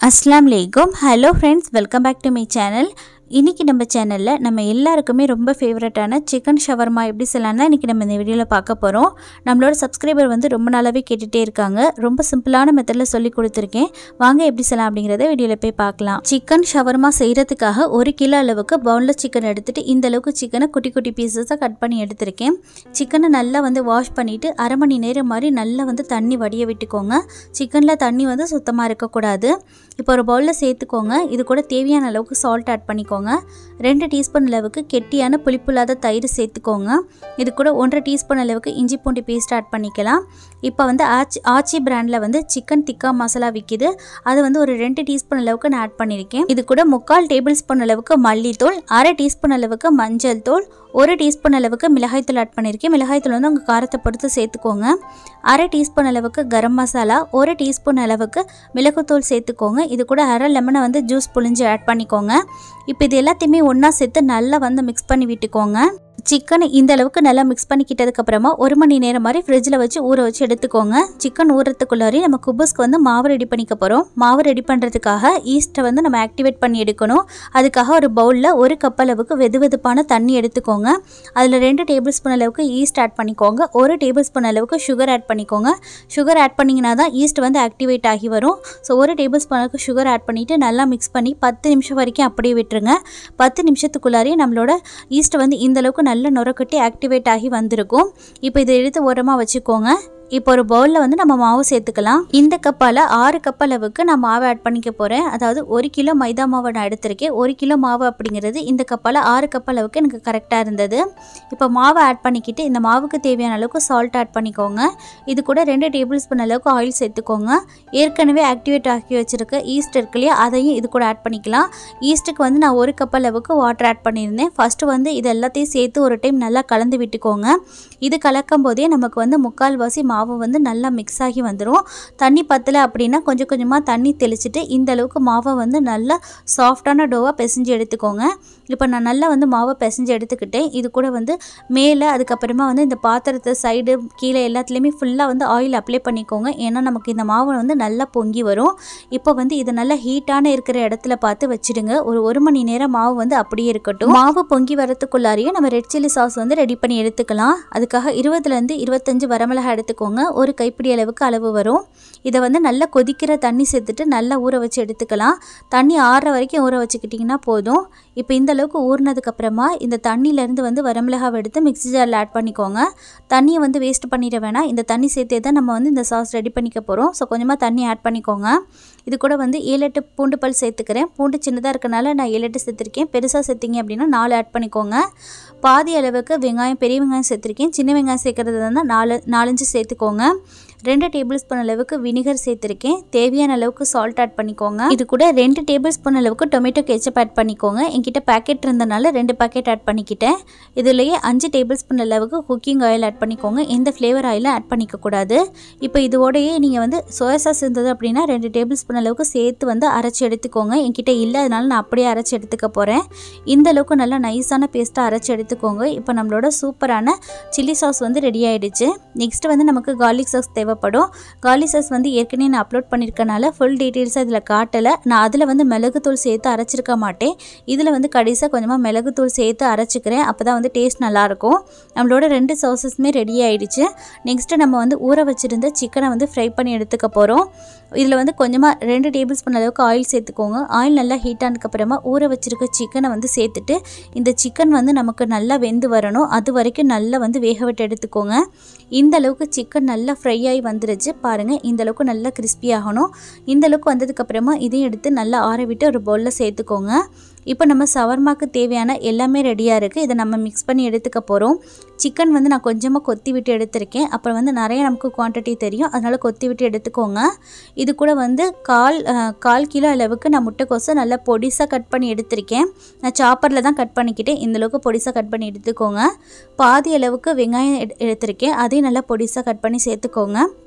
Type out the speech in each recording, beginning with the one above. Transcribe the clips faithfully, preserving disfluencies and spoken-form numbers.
अस्सलाम वालेकुम। Hello friends, welcome back to my channel. इनकी நம்ம சேனல்ல நம்ம எல்லாருக்குமே ரொம்ப ஃபேவரட்டான சிக்கன் ஷவர்மா எப்படி செய்யலாம்னா இன்னைக்கு நம்ம இந்த வீடியோல பார்க்க போறோம்। நம்மளோட சப்ஸ்கிரைபர் வந்து ரொம்ப நாளாவே கேட்டுட்டே இருக்காங்க। ரொம்ப சிம்பிளான மெத்தட்ல சொல்லி கொடுத்திருக்கேன்। வாங்க எப்படி செய்யலாம் அப்படிங்கறதை வீடியோல போய் பார்க்கலாம்। சிக்கன் ஷவர்மா செய்யிறதுக்காக ஒரு கிலோ அளவுக்கு பவுன்லெஸ் சிக்கன் எடுத்துட்டு இந்த அளவுக்கு சிக்கனை குட்டி குட்டி பீசஸா கட் பண்ணி எடுத்துர்க்கேன்। சிக்கனை நல்லா வந்து வாஷ் பண்ணிட்டு அரை மணி நேரம் மாதிரி நல்லா வந்து தண்ணி வடிய விட்டுக்கோங்க। சிக்கன்ல தண்ணி வந்து சுத்தமா இருக்க கூடாது। இப்போ ஒரு பவுல்ல சேர்த்துக்கோங்க। இது கூட தேவையான அளவுக்கு salt ஆட் பண்ணிக்கோங்க। ரெண்டு டீஸ்பூன் அளவுக்கு கெட்டியான புளிப்புலாத தயிர் சேர்த்துக்கோங்க। இது கூட ஒன்றரை டீஸ்பூன் அளவுக்கு இஞ்சி பூண்டு பேஸ்ட் ஆட் பண்ணிக்கலாம்। இப்போ வந்து ஆச்சி ஆச்சி பிராண்ட்ல வந்து சிக்கன் டிக்கா மசாலா விக்குது। அது வந்து ஒரு ரெண்டு டீஸ்பூன் அளவுக்கு நான் ஆட் பண்ணிருக்கேன்। இது கூட முக்கால் டேபிள் ஸ்பூன் அளவுக்கு மல்லித்தூள், அரை டீஸ்பூன் அளவுக்கு மஞ்சள் தூள், ஒரு டீஸ்பூன் அளவுக்கு மிளகாய் தூள் ஆட் பண்ணிருக்கேன்। மிளகாய் தூள் வந்து உங்க காரத்தை பொறுத்து சேர்த்துக்கோங்க। அரை டீஸ்பூன் அளவுக்கு கரம் மசாலா, ஒரு டீஸ்பூன் அளவுக்கு மிளகுத்தூள் சேர்த்துக்கோங்க। இது கூட அரை லெமனை வந்து ஜூஸ் புழிஞ்சு ஆட் பண்ணிக்கோங்க। இப்போ இது எல்லாத்தையுமே ஒண்ணா சேர்த்து நல்லா வந்து மிக்ஸ் பண்ணி விட்டுக்கோங்க। சிக்கன் இந்த அளவுக்கு நல்லா மிக்ஸ் பண்ணிக்கிட்டதுக்கு அப்புறமா ஒரு மணி நேரம் மாதிரி ஃப்ரிட்ஜ்ல வச்சு ஊற வச்சு எடுத்துக்கோங்க। சிக்கன் ஊறதுக்குள்ளாரி நம்ம குபுஸ்க்கு வந்து மாவு ரெடி பண்ணிக்க போறோம்। மாவு ரெடி பண்றதுக்காக ஈஸ்ட்டை வந்து நம்ம ஆக்டிவேட் பண்ணி எடுக்கணும்। அதுக்காக ஒரு பவுல்ல ஒரு கப் அளவுக்கு வெதுவெதுப்பான தண்ணி எடுத்துக்கோங்க। அதுல ரெண்டு டேபிள் ஸ்பூன் அளவுக்கு ஈஸ்ட் ஆட் பண்ணிக்கோங்க। ஒரு டேபிள் ஸ்பூன் அளவுக்கு சுகர் ஆட் பண்ணிக்கோங்க। சுகர் ஆட் பண்ணீங்கன்னா தான் ஈஸ்ட் வந்து ஆக்டிவேட் ஆகி வரும்। ஸோ ஒரு டேபிள் ஸ்பூன் அளவுக்கு சுகர் ஆட் பண்ணிட்டு நல்லா மிக்ஸ் பண்ணி பத்து நிமிஷம் வரைக்கும் அப்படியே விட்டுருங்க। பத்து நிமிஷத்துக்குள்ளாரி நம்மளோட ஈஸ்ட் வந்து இந்த அளவுக்கு நல்ல நுரக்கட்டி ஆக்டிவேட் ஆகி வந்திருக்கும்। இப்போ இதை எடுத்து ஓரமா வச்சுக்கோங்க। இப்போ ஒரு பவுல்ல வந்து நம்ம மாவு சேர்த்துக்கலாம்। இந்த கப்பால ஆறு கப் அளவுக்கு நான் மாவு ஆட் பண்ணிக்க போறேன்। அதாவது ஒரு கிலோ மைதா மாவு நான் எடுத்திருக்கேன்। ஒரு கிலோ மாவு அப்படிங்கிறது இந்த கப்பால ஆறு கப் அளவுக்கு எனக்கு கரெக்டா இருந்தது। இப்போ மாவை ஆட் பண்ணிக்கிட்டு இந்த மாவுக்கு தேவையான அளவுக்கு சால்ட் ஆட் பண்ணிக்கோங்க। இது கூட ரெண்டு டேபிள் ஸ்பூன் அளவுக்கு ஆயில் சேர்த்துக்கோங்க। ஏற்கனவே ஆக்டிவேட் ஆக்கி வச்சிருக்க ஈஸ்ட் இருக்கு இல்லையா, அதையும் இது கூட ஆட் பண்ணிக்கலாம்। ஈஸ்ட்டுக்கு வந்து நான் ஒரு கப் அளவுக்கு வாட்டர் ஆட் பண்ணியிருந்தேன்। ஃபர்ஸ்ட் வந்து இது எல்லாத்தையும் சேர்த்து ஒரு டைம் நல்லா கலந்து விட்டுக்கோங்க। இது கலக்கும் போதே நமக்கு வந்து முக்கால்வாசி மாவு வந்து நல்லா மிக்ஸ் ஆகி வந்துரும்। தண்ணி பத்தல அப்படின்னா கொஞ்சம் கொஞ்சமா தண்ணி தெளிச்சிட்டு இந்த அளவுக்கு மாவை வந்து நல்லா சாஃப்டான டோவா பிசைஞ்சு எடுத்துக்கோங்க। இப்போ நான் நல்லா வந்து மாவை பிசைஞ்சு எடுத்துக்கிட்டேன்। இது கூட வந்து மேலே அதுக்கப்புறமா வந்து இந்த பாத்திரத்தை சைடு கீழே எல்லாத்துலேயுமே ஃபுல்லாக வந்து ஆயில் அப்ளை பண்ணிக்கோங்க। ஏன்னா நமக்கு இந்த மாவு வந்து நல்லா பொங்கி வரும்। இப்போ வந்து இது நல்லா ஹீட்டான இருக்கிற இடத்துல பார்த்து வச்சிடுங்க। ஒரு ஒரு மணி நேரம் மாவு வந்து அப்படியே இருக்கட்டும்। மாவு பொங்கி வரத்துக்குள்ளாரியே நம்ம ரெட் சில்லி சாஸ் வந்து ரெடி பண்ணி எடுத்துக்கலாம்। அதுக்காக இருபதுலேருந்து இருபத்தஞ்சு வரமிளகாய் எடுத்துக்கோங்க। ஒரு கைப்பிடி அளவுக்கு அளவு வரும்। இதை வந்து நல்லா கொதிக்கிற தண்ணி சேர்த்துட்டு நல்லா ஊற வச்சு எடுத்துக்கலாம்। தண்ணி ஆறுற வரைக்கும் ஊற வச்சுக்கிட்டிங்கன்னா போதும்। இப்போ இந்த அளவுக்கு ஊறினதுக்கு அப்புறமா இந்த தண்ணியிலேருந்து வந்து வரமிளகாவை எடுத்து மிக்ஸி ஜாரில் ஆட் பண்ணிக்கோங்க। தண்ணியை வந்து வேஸ்ட் பண்ணிட வேணாம்। இந்த தண்ணி சேர்த்தே தான் நம்ம வந்து இந்த சாஸ் ரெடி பண்ணிக்க போகிறோம்। ஸோ கொஞ்சமாக தண்ணி ஆட் பண்ணிக்கோங்க। இது கூட வந்து ஏழு எட்டு பூண்டு பல் சேர்த்துக்கிறேன்। பூண்டு சின்னதாக இருக்கனால நான் ஏழு எட்டு சேர்த்துருக்கேன்। பெருசாக சேர்த்திங்க அப்படின்னா நாலு ஆட் பண்ணிக்கோங்க। பாதி அளவுக்கு வெங்காயம், பெரிய வெங்காயம் சேர்த்துருக்கேன்। சின்ன வெங்காயம் சேர்க்கறது இருந்தால் நாலு நாலஞ்சு சேர்த்துக்கோங்க। ரெண்டு டேபிள் ஸ்பூன் அளவுக்கு வினிகர் சேர்த்துருக்கேன்। தேவையான அளவுக்கு சால்ட் ஆட் பண்ணிக்கோங்க। இது கூட ரெண்டு டேபிள் ஸ்பூன் அளவுக்கு டொமேட்டோ கெச்சப் ஆட் பண்ணிக்கோங்க। என்கிட்ட பேக்கெட் இருந்தனால ரெண்டு பேக்கெட் ஆட் பண்ணிக்கிட்டேன்। இதுலேயே அஞ்சு டேபிள் ஸ்பூன் அளவுக்கு குக்கிங் ஆயில் ஆட் பண்ணிக்கோங்க। எந்த ஃப்ளேவர் ஆயிலும் ஆட் பண்ணிக்கக்கூடாது। இப்போ இதோடையே நீங்கள் வந்து சோயா சாஸ் இருந்தது அப்படின்னா ரெண்டு டேபிள் ஸ்பூன் அளவுக்கு சேர்த்து வந்து அரைச்சி எடுத்துக்கோங்க। என்கிட்ட இல்லை, அதனால நான் அப்படியே அரைச்சி எடுத்துக்க போகிறேன்। இந்த அளவுக்கு நல்லா நைஸான பேஸ்ட்டாக அரைச்சி எடுத்துக்கோங்க। இப்போ நம்மளோட சூப்பரான சில்லி சாஸ் வந்து ரெடி ஆகிடுச்சு। நெக்ஸ்ட் வந்து நமக்கு கார்லிக் சாஸ் தேவைப்படும்। கார்லிக் சாஸ் வந்து ஏற்கனவே நான் அப்லோட் பண்ணியிருக்கனால ஃபுல் டீட்டெயில்ஸாக இதில் காட்டலை। நான் அதில் வந்து மிளகுத்தூள் சேர்த்து அரைச்சிருக்க மாட்டேன்। இதில் வந்து கடைசியாக கொஞ்சமாக மிளகுத்தூள் சேர்த்து அரைச்சிக்கிறேன்। அப்போ தான் வந்து டேஸ்ட் நல்லாயிருக்கும்। நம்மளோட ரெண்டு சாஸஸுமே ரெடி ஆகிடுச்சு। நெக்ஸ்ட்டு நம்ம வந்து ஊற வச்சுருந்த சிக்கனை வந்து ஃப்ரை பண்ணி எடுத்துக்க போகிறோம்। இதில் வந்து கொஞ்சமாக ரெண்டு டேபிள் ஸ்பூன் அளவுக்கு ஆயில் சேர்த்துக்கோங்க। ஆயில் நல்லா ஹீட் ஆனதுக்கப்புறமா ஊற வச்சுருக்க சிக்கனை வந்து சேர்த்துட்டு இந்த சிக்கன் வந்து நமக்கு நல்லா வெந்து வரணும்। அது வரைக்கும் நல்லா வந்து வேக விட்டு எடுத்துக்கோங்க। இந்த அளவுக்கு சிக்கன் நல்லா ஃப்ரை ஆகி வந்துருச்சு பாருங்கள்। இந்த அளவுக்கு நல்லா கிறிஸ்பி ஆகணும்। இந்த அளவுக்கு வந்ததுக்கப்புறமா இதையும் எடுத்து நல்லா ஆற விட்டு ஒரு பவுலில் சேர்த்துக்கோங்க। இப்போ நம்ம சவர்மாக்கு தேவையான எல்லாமே ரெடியாக இருக்குது। இதை நம்ம மிக்ஸ் பண்ணி எடுத்துக்க போகிறோம்। சிக்கன் வந்து நான் கொஞ்சமாக கொத்தி விட்டு எடுத்திருக்கேன்। அப்புறம் வந்து நிறைய நமக்கு குவான்டிட்டி தெரியும், அதனால் கொத்தி விட்டு எடுத்துக்கோங்க। இது கூட வந்து கால் கால் கிலோ அளவுக்கு நான் முட்டைக்கோஸை நல்லா பொடிசாக கட் பண்ணி எடுத்திருக்கேன்। நான் சாப்பரில் தான் கட் பண்ணிக்கிட்டேன்। இந்தளவுக்கு பொடிசாக கட் பண்ணி எடுத்துக்கோங்க। பாதி அளவுக்கு வெங்காயம் எடு எடுத்திருக்கேன் அதையும் நல்லா பொடிசாக கட் பண்ணி சேர்த்துக்கோங்க।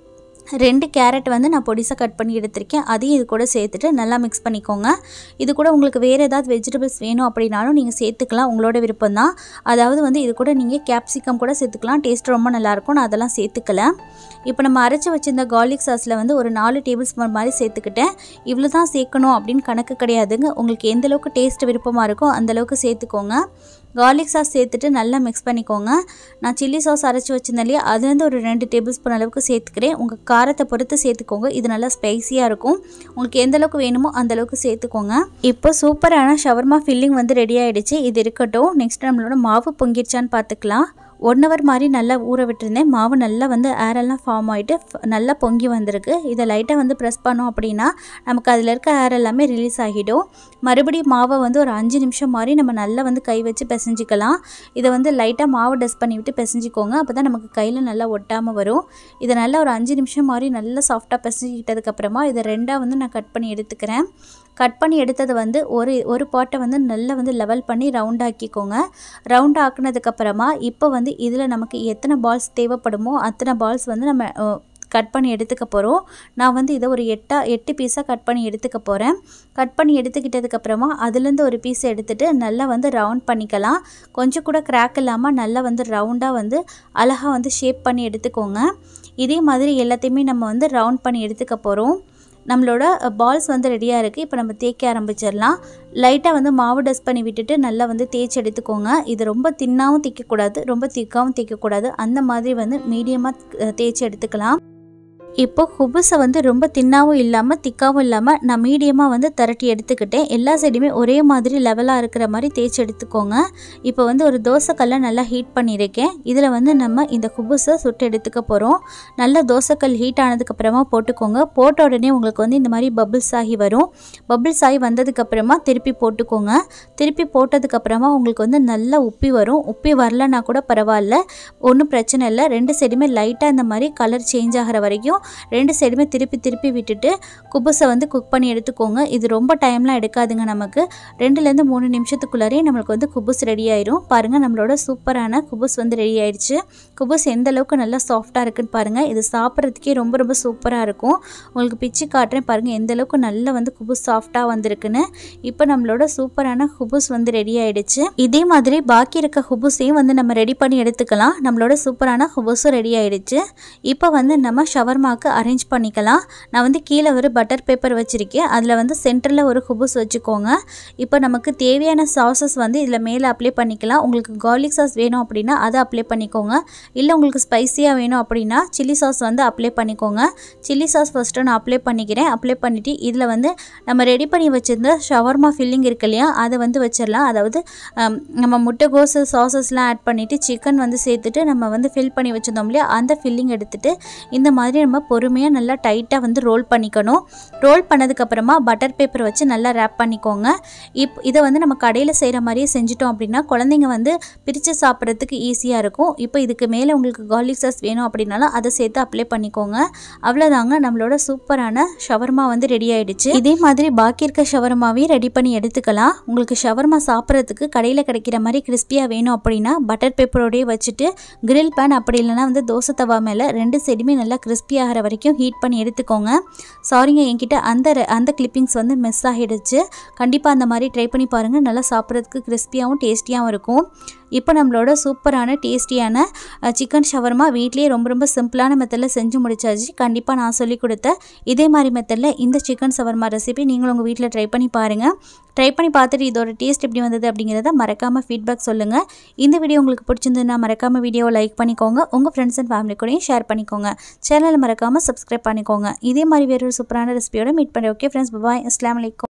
ரெண்டு கேரட் வந்து நான் பொடிசாக கட் பண்ணி எடுத்திருக்கேன். அதையும் இது கூட சேர்த்துட்டு நல்லா மிக்ஸ் பண்ணிக்கோங்க. இது கூட உங்களுக்கு வேறு ஏதாவது வெஜிடபிள்ஸ் வேணும் அப்படின்னாலும் நீங்கள் சேர்த்துக்கலாம், உங்களோட விருப்பம் தான். அதாவது வந்து இது கூட நீங்கள் கேப்சிகம் கூட சேர்த்துக்கலாம், டேஸ்ட் ரொம்ப நல்லாயிருக்கும். நான் அதெல்லாம் சேர்த்துக்கல. இப்போ நம்ம அரைச்சி வச்சிருந்த கார்லிக் சாஸில் வந்து ஒரு நாலு டேபிள் ஸ்பூன் மாதிரி சேர்த்துக்கிட்டேன். இவ்வளோ தான் சேர்க்கணும் அப்படின்னு கணக்கு கிடையாதுங்க. உங்களுக்கு எந்தளவுக்கு டேஸ்ட் விருப்பமாக இருக்கோ அந்தளவுக்கு சேர்த்துக்கோங்க. கார்லிக் சாஸ் சேர்த்துட்டு நல்லா மிக்ஸ் பண்ணிக்கோங்க. நான் சில்லி சாஸ் அரைச்சி வச்சிருந்தேன் இல்லையா, அதுலேருந்து ஒரு ரெண்டு டேபிள் ஸ்பூன் அளவுக்கு சேர்த்துக்கிறேன். உங்கள் காரத்தை பொறுத்து சேர்த்துக்கோங்க. இது நல்லா ஸ்பைஸியாக இருக்கும். உங்களுக்கு எந்த அளவுக்கு வேணுமோ அந்தளவுக்கு சேர்த்துக்கோங்க. இப்போ சூப்பரான ஷவர்மா ஃபில்லிங் வந்து ரெடி ஆகிடுச்சு. இது இருக்கட்டும். நெக்ஸ்ட் நம்மளோட மாவு பொங்கிடுச்சான்னு பார்த்துக்கலாம். ஒன் ஹவர் மாதிரி நல்லா ஊற விட்டுருந்தேன். மாவு நல்லா வந்து ஏரெல்லாம் ஃபார்ம் ஆகிட்டு நல்லா பொங்கி வந்திருக்கு. இதை லைட்டாக வந்து ப்ரெஸ் பண்ணோம் அப்படின்னா நமக்கு அதில் இருக்க ஏர் எல்லாமே ரிலீஸ் ஆகிடும். மறுபடியும் மாவை வந்து ஒரு அஞ்சு நிமிஷம் மாதிரி நம்ம நல்லா வந்து கை வச்சு பிசைஞ்சிக்கலாம். இதை வந்து லைட்டாக மாவு டஸ்ட் பண்ணி விட்டு பிசைஞ்சிக்கோங்க. அப்போ தான் நமக்கு கையில் நல்லா ஒட்டாமல் வரும். இதை நல்லா ஒரு அஞ்சு நிமிஷம் மாதிரி நல்லா சாஃப்டாக பிசைஞ்சிக்கிட்டதுக்கப்புறமா இதை ரெண்டாக வந்து நான் கட் பண்ணி எடுத்துக்கிறேன். கட் பண்ணி எடுத்தது வந்து ஒரு ஒரு பாட்டை வந்து நல்லா வந்து லெவல் பண்ணி ரவுண்ட் ஆக்கிக்கோங்க. ரவுண்ட் ஆக்குனதுக்கப்புறமா இப்போ வந்து இதில் நமக்கு எத்தனை பால்ஸ் தேவைப்படுமோ அத்தனை பால்ஸ் வந்து நம்ம கட் பண்ணி எடுத்துக்க போகிறோம். நான் வந்து இதை ஒரு எட்டா எட்டு பீஸாக கட் பண்ணி எடுத்துக்க போகிறேன். கட் பண்ணி எடுத்துக்கிட்டதுக்கப்புறமா அதுலேருந்து ஒரு பீஸ் எடுத்துகிட்டு நல்லா வந்து ரவுண்ட் பண்ணிக்கலாம். கொஞ்சம் கூட கிராக் இல்லாமல் நல்லா வந்து ரவுண்டாக வந்து அழகாக வந்து ஷேப் பண்ணி எடுத்துக்கோங்க. இதே மாதிரி எல்லாத்தையுமே நம்ம வந்து ரவுண்ட் பண்ணி எடுத்துக்க போகிறோம். நம்மளோட பால்ஸ் வந்து ரெடியாக இருக்குது. இப்போ நம்ம தேய்க்க ஆரம்பிச்சிடலாம். லைட்டாக வந்து மாவு டஸ்ட் பண்ணி விட்டுட்டு நல்லா வந்து தேய்ச்சி எடுத்துக்கோங்க. இது ரொம்ப தின்னாகவும் தேய்க்கக்கூடாது, ரொம்ப திக்காகவும் தேய்க்கக்கூடாது. அந்த மாதிரி வந்து மீடியமாக தேய்ச்சி எடுத்துக்கலாம். இப்போ குபுஸை வந்து ரொம்ப தின்னாகவும் இல்லாமல் திக்காகவும் இல்லாமல் நான் மீடியமாக வந்து திரட்டி எடுத்துக்கிட்டேன். எல்லா சைடுமே ஒரே மாதிரி லெவலாக இருக்கிற மாதிரி தேய்ச்சி எடுத்துக்கோங்க. இப்போ வந்து ஒரு தோசைக்கல்லை நல்லா ஹீட் பண்ணியிருக்கேன். இதில் வந்து நம்ம இந்த குபுஸை சுட்டு எடுத்துக்க போகிறோம். நல்லா தோசைக்கல் ஹீட் ஆனதுக்கப்புறமா போட்டுக்கோங்க. போட்ட உடனே உங்களுக்கு வந்து இந்த மாதிரி பபிள்ஸ் ஆகி வரும். பபிள்ஸ் ஆகி வந்ததுக்கப்புறமா திருப்பி போட்டுக்கோங்க. திருப்பி போட்டதுக்கப்புறமா உங்களுக்கு வந்து நல்லா உப்பி வரும். உப்பி வரலன்னா கூட பரவாயில்ல, ஒன்றும் பிரச்சனை இல்லை. ரெண்டு சைடுமே லைட்டாக இந்த மாதிரி கலர் சேஞ்ச் ஆகிற வரைக்கும் ரெண்டு சைடுமே திருப்பி திருப்பி விட்டுட்டு குபுஸை வந்து குக் பண்ணி எடுத்துக்கோங்க. இது ரொம்ப டைம்லாம் எடுக்காதுங்க. நமக்கு ரெண்டுலேருந்து மூணு நிமிஷத்துக்குள்ளாரே நம்மளுக்கு வந்து குபுஸ் ரெடி ஆயிரும். பாருங்கள், நம்மளோட சூப்பரான குபுஸ் வந்து ரெடி ஆயிடுச்சு. குபுஸ் எந்த அளவுக்கு நல்லா சாஃப்டாக இருக்குன்னு பாருங்கள். இது சாப்பிட்றதுக்கே ரொம்ப ரொம்ப சூப்பராக இருக்கும். உங்களுக்கு பிச்சு காட்டுறேன் பாருங்கள் எந்த அளவுக்கு நல்லா வந்து குபுஸ் சாஃப்டாக வந்திருக்குன்னு. இப்போ நம்மளோட சூப்பரான குபுஸ் வந்து ரெடி ஆயிடுச்சு. இதே மாதிரி பாக்கி இருக்க குபுஸையும் வந்து நம்ம ரெடி பண்ணி எடுத்துக்கலாம். நம்மளோட சூப்பரான குபுஸும் ரெடி ஆயிடுச்சு. இப்போ வந்து நம்ம ஷவர்மா அரேஞ்ச் பண்ணிக்கலாம். நான் வந்து கீழே ஒரு பட்டர் பேப்பர் வச்சுருக்கேன். அதில் வந்து சென்டரில் ஒரு குபுஸ் வச்சுக்கோங்க. இப்போ நமக்கு தேவையான சாஸஸ் வந்து இதில் மேலே அப்ளை பண்ணிக்கலாம். உங்களுக்கு கார்லிக் சாஸ் வேணும் அப்படின்னா அதை அப்ளை பண்ணிக்கோங்க. இல்லை உங்களுக்கு ஸ்பைஸியாக வேணும் அப்படின்னா சில்லி சாஸ் வந்து அப்ளை பண்ணிக்கோங்க. சில்லி சாஸ் ஃபஸ்ட்டு நான் அப்ளை பண்ணிக்கிறேன். அப்ளை பண்ணிவிட்டு இதில் வந்து நம்ம ரெடி பண்ணி வச்சுருந்த ஷவர்மா ஃபில்லிங் இருக்கு இல்லையா, அதை வந்து வச்சிடலாம். அதாவது நம்ம முட்டைகோஸ் சாஸஸ்லாம் ஆட் பண்ணிவிட்டு சிக்கன் வந்து சேர்த்துட்டு நம்ம வந்து ஃபில் பண்ணி வச்சுருந்தோம் இல்லையா, அந்த ஃபில்லிங் எடுத்துகிட்டு இந்த மாதிரி நம்ம பொறுமையாக நல்லா டைட்டாக வந்து ரோல் பண்ணிக்கணும். ரோல் பண்ணதுக்கப்புறமா பட்டர் பேப்பர் வச்சு நல்லா ரேப் பண்ணிக்கோங்க. இப் இதை வந்து நம்ம கடையில் செய்கிற மாதிரியே செஞ்சிட்டோம் அப்படின்னா குழந்தைங்க வந்து பிரித்து சாப்பிட்றதுக்கு ஈஸியாக இருக்கும். இப்போ இதுக்கு மேலே உங்களுக்கு கார்லிக் சாஸ் வேணும் அப்படின்னாலும் அதை சேர்த்து அப்ளை பண்ணிக்கோங்க. அவ்வளோதாங்க, நம்மளோட சூப்பரான ஷவர்மா வந்து ரெடி ஆகிடுச்சு. இதே மாதிரி பாக்கி இருக்க ஷவர்மாவையும் ரெடி பண்ணி எடுத்துக்கலாம். உங்களுக்கு ஷவர்மா சாப்பிட்றதுக்கு கடையில் கிடைக்கிற மாதிரி கிறிஸ்பியாக வேணும் அப்படின்னா பட்டர் பேப்பரோடையே வச்சுட்டு கிரில் பேன் அப்படி இல்லைனா வந்து தோசை தவா மேலே ரெண்டு சைடுமே நல்லா கிறிஸ்பியாக வரைக்கும் ஹீட் பண்ணி எடுத்துக்கோங்க. சாரிங்க, என்கிட்ட அந்த அந்த கிளிப்பிங்ஸ் வந்து மிஸ் ஆகிடுச்சு. கண்டிப்பாக அந்த மாதிரி ட்ரை பண்ணி பாருங்கள். நல்லா சாப்பிட்றதுக்கு கிறிஸ்பியாகவும் டேஸ்டியாகவும் இருக்கும். இப்போ நம்மளோட சூப்பரான டேஸ்டியான சிக்கன் ஷவர்மா வீட்லேயே ரொம்ப ரொம்ப சிம்பிளான மெத்தடில் செஞ்சு முடிச்சாச்சு. கண்டிப்பாக நான் சொல்லி கொடுத்த இதே மாதிரி மெத்தடில் இந்த சிக்கன் ஷவர்மா ரெசிபி நீங்களும் உங்கள் வீட்டில் ட்ரை பண்ணி பாருங்கள். ட்ரை பண்ணி பார்த்துட்டு இதோட டேஸ்ட் எப்படி வந்தது அப்படிங்கிறத மறக்காமல் ஃபீட்பேக் சொல்லுங்கள். இந்த வீடியோ உங்களுக்கு பிடிச்சிருந்ததுன்னா மறக்காமல் வீடியோவை லைக் பண்ணிக்கோங்க. உங்கள் ஃப்ரெண்ட்ஸ் அண்ட் ஃபேமிலி கூடயும் ஷேர் பண்ணிக்கோங்க. சேனலை மறக்காமல் சப்ஸ்கிரைப் பண்ணிக்கோங்க. இதே மாதிரி வேறொரு சூப்பரான ரெசிபியோட மீட் பண்ணுறேன். Okay friends, bye. அஸ்ஸலாமு அலைக்கும்.